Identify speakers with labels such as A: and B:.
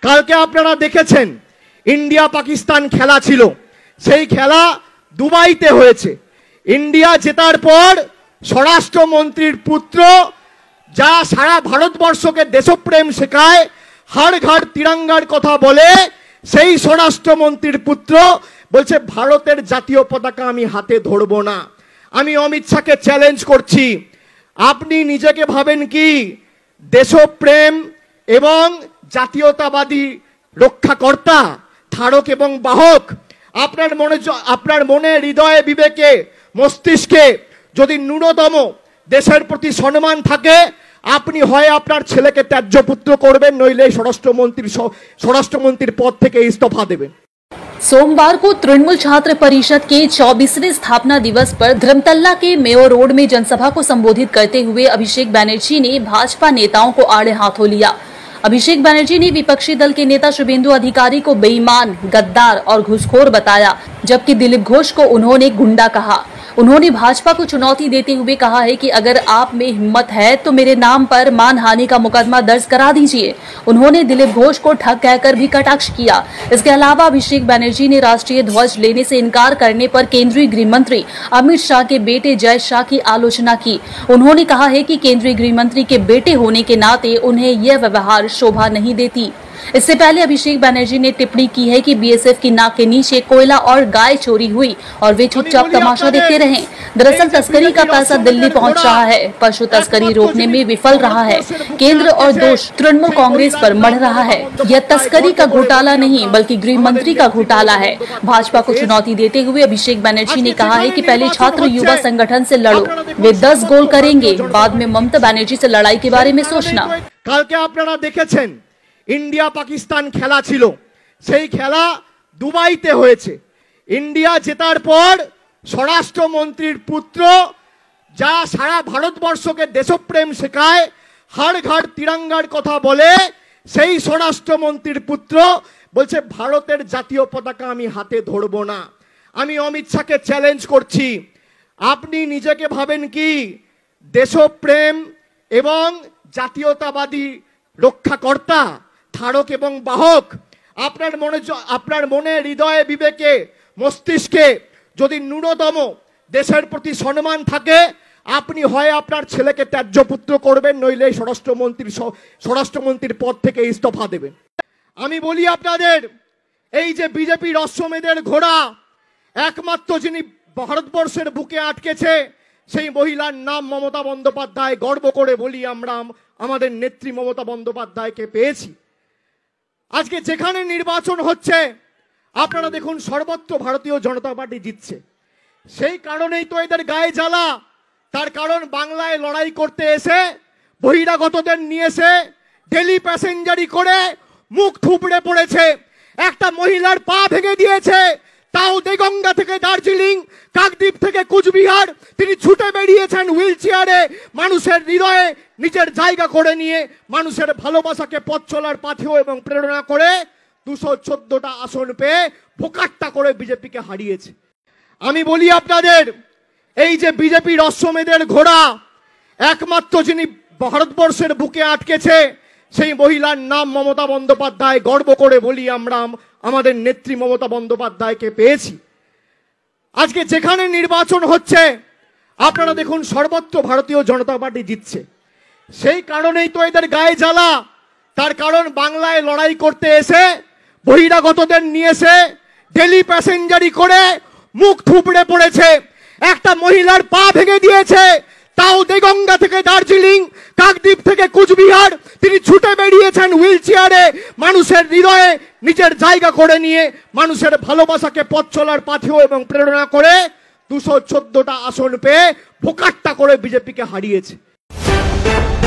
A: কালকে আপনারা দেখেছেন ইন্ডিয়া পাকিস্তান খেলা ছিল, সেই খেলা দুবাইতে হয়েছে। ইন্ডিয়া জেতার পর স্বরাষ্ট্রমন্ত্রীর পুত্র যা সারা ভারতবর্ষকে দেশপ্রেম শেখায়, হর ঘর তিরঙ্গার কথা বলে, সেই স্বরাষ্ট্রমন্ত্রীর পুত্র বলছে ভারতের জাতীয় পতাকা আমি হাতে ধরবো না। আমি অমিত শাহকে চ্যালেঞ্জ করছি, আপনি নিজেকে ভাবেন কি দেশপ্রেম এবং জাতীয়তাবাদী রক্ষাকর্তা, ধারক এবং বাহক? আপনার মনে হৃদয়ে বিবেকে মস্তিষ্কে যদি ন্যূনতম দেশের প্রতি সম্মান থাকে, আপনি হয় আপনার ছেলেকে ত্যায্য পুত্র করবেন, নইলে স্বরাষ্ট্রমন্ত্রীর পদ থেকে ইস্তফা দেবেন।
B: सोमवार को तृणमूल छात्र परिषद के 24वें स्थापना दिवस पर धर्मतल्ला के मेयो रोड में जनसभा को संबोधित करते हुए अभिषेक बनर्जी ने भाजपा नेताओं को आड़े हाथों लिया। अभिषेक बनर्जी ने विपक्षी दल के नेता शुभेंदु अधिकारी को बेईमान, गद्दार और घूसखोर बताया, जबकि दिलीप घोष को उन्होंने गुंडा कहा। उन्होंने भाजपा को चुनौती देते हुए कहा है कि अगर आप में हिम्मत है तो मेरे नाम पर मानहानि का मुकदमा दर्ज करा दीजिए। उन्होंने दिलीप घोष को ठग कहकर भी कटाक्ष किया। इसके अलावा अभिषेक बनर्जी ने राष्ट्रीय ध्वज लेने से इनकार करने पर केंद्रीय गृह मंत्री अमित शाह के बेटे जय शाह की आलोचना की। उन्होंने कहा है कि केंद्रीय गृह मंत्री के बेटे होने के नाते उन्हें यह व्यवहार शोभा नहीं देती। इससे पहले अभिषेक बनर्जी ने टिप्पणी की है कि बीएसएफ की नाक के नीचे कोयला और गाय चोरी हुई और वे चुपचाप तमाशा देखते रहे। दरअसल तस्करी का पैसा दिल्ली पहुंच रहा है, पशु तस्करी रोकने में विफल रहा है। केंद्र और दोष तृणमूल कांग्रेस पर मढ़ रहा है। यह तस्करी का घोटाला नहीं बल्कि गृह मंत्री का घोटाला है। भाजपा को चुनौती देते हुए अभिषेक बनर्जी ने कहा है कि पहले छात्र युवा संगठन से लड़ो, वे 10 गोल करेंगे, बाद में ममता बनर्जी से लड़ाई के बारे में सोचना।
A: কালকে আপনারা দেখেছেন ইন্ডিয়া পাকিস্তান খেলা ছিল, সেই খেলা দুবাইতে হয়েছে। ইন্ডিয়া জেতার পর স্বরাষ্ট্রমন্ত্রীর পুত্র যা সারা ভারতবর্ষকে দেশপ্রেম শেখায়, হর ঘর তিরঙ্গার কথা বলে, সেই স্বরাষ্ট্রমন্ত্রীর পুত্র বলছে ভারতের জাতীয় পতাকা আমি হাতে ধরবো না। আমি অমিত শাহকে চ্যালেঞ্জ করছি, আপনি নিজেকে ভাবেন কি দেশপ্রেম এবং জাতীয়তাবাদী রক্ষাকর্তা, ধারক এবং বাহক? আপনার মনে হৃদয়ে বিবেকে মস্তিষ্কে যদি ন্যূনতম দেশের প্রতি সম্মান থাকে, আপনি হয় আপনার ছেলেকে ত্যায্য পুত্র করবেন, নইলে স্বরাষ্ট্রমন্ত্রীর পদ থেকে ইস্তফা দেবেন। আমি বলি আপনাদের, এই যে বিজেপির অশ্বমেধের ঘোড়া, একমাত্র যিনি ভারতবর্ষের বুকে আটকেছে সেই মহিলার নাম মমতা বন্দ্যোপাধ্যায়। গর্ব করে বলি আমরা আমাদের নেত্রী মমতা বন্দ্যোপাধ্যায়কে পেয়েছি। আজকে যেখানে নির্বাচন হচ্ছে আপনারা দেখুন সর্বত্র ভারতীয় জনতা পার্টি জিতছে। সেই কারণেই তো এদের গায়ে জ্বালা। তার কারণ বাংলায় লড়াই করতে এসে বহিরাগতদের নিয়ে এসে ডেলি প্যাসেঞ্জারি করে মুখ থুবড়ে পড়েছে। একটা মহিলার পা ভেঙে দিয়েছে, তাও দেগঙ্গা থেকে দার্জিলিং, কাকদ্বীপ থেকে কুচবিহার তিনি ছুটে বেরিয়েছেন হুইল চেয়ারে, মানুষের হৃদয়ে নিজের জায়গা করে নিয়ে মানুষের ভালোবাসাকে পথ চলার পাথেয় এবং প্রেরণা করে 214টা আসন পেয়ে ভোকাট্টা করে বিজেপিকে হারিয়েছে। আমি বলি আপনাদের, এই যে বিজেপির অশ্বমেধের ঘোড়া, একমাত্র যিনি ভারতবর্ষের বুকে আটকেছে সেই মহিলার নাম মমতা বন্দ্যোপাধ্যায়। গর্ব করে বলি আমরা আমাদের নেত্রী মমতা বন্দ্যোপাধ্যায়কে পেয়েছি। আজকে যেখানে নির্বাচন হচ্ছে আপনারা দেখুন সর্বত্র ভারতীয় জনতা পার্টি জিতছে। সেই কারণেই তো এদের গায়ে জ্বালা। তার কারণ বাংলায় লড়াই করতে এসে বহিরাগতদের নিয়ে এসে ডেলি প্যাসেঞ্জারি করে মুখ থুবড়ে পড়েছে। একটা মহিলার পা ভেঙে দিয়েছে, তাও দেগঙ্গা থেকে দার্জিলিং, কাকদ্বীপ থেকে কুচবিহার তিনি ছুটে বেরিয়েছেন হুইল চেয়ারে, মানুষের হৃদয়ে নিজের জায়গা করে নিয়ে মানুষের ভালোবাসাকে পথ চলার পাথেয় এবং প্রেরণা করে 214টা আসন পেয়ে ভোকাট্টা করে বিজেপিকে হারিয়েছে।